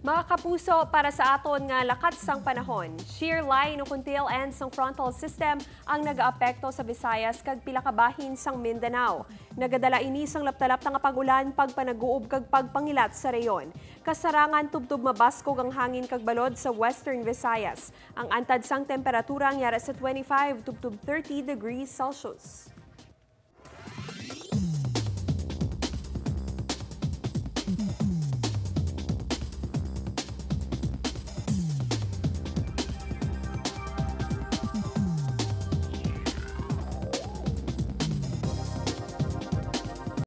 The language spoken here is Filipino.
Mga kapuso, para sa aton nga lakat sang panahon, shear line o kuntil and sang frontal system ang nagaapekto sa Visayas kag pila ka bahin sang Mindanao. Nagadala ini sang laptalap nga pag-ulan pagpanaguob kag pagpangilat sa reyon. Kasarangan tubtub mabaskog ang hangin kag balod sa Western Visayas. Ang antad sang temperatura ang yara sa 25 tubtub 30 degrees Celsius.